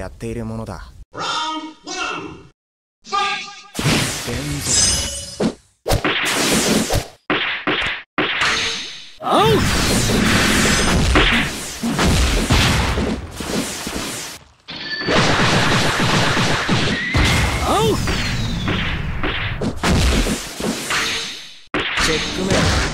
やっているものだ。連続。 あうチェックメイト。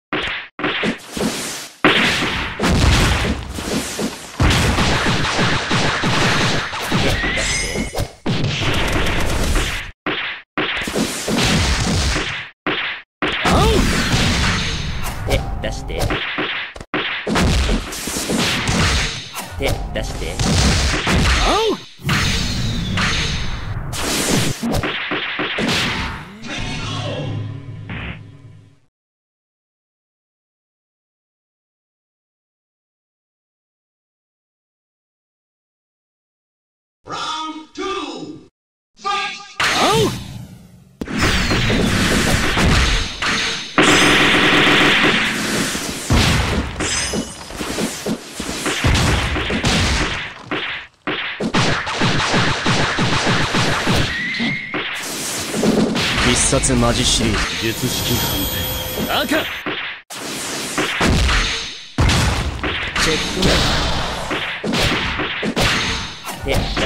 手出して手出してあう必殺マジシリーズ。 術式判定。 赤チェックメイト。 手出して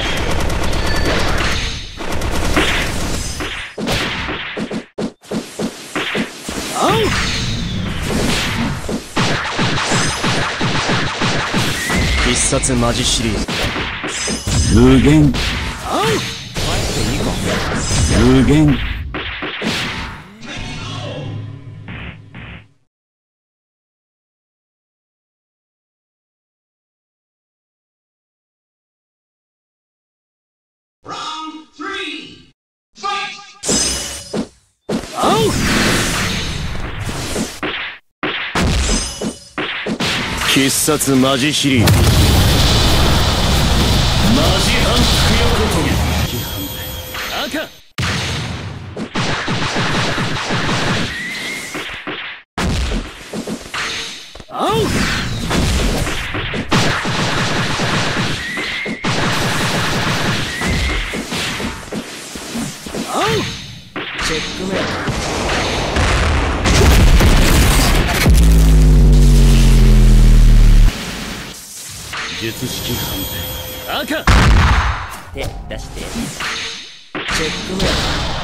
あう必殺マジシリーズ。 無限あう帰っていいか。 無限あう必殺マジシリーズ。マジ反復横跳び。 赤あうあうチェックメイト。 術式判定。 赤手出してチェックメイト。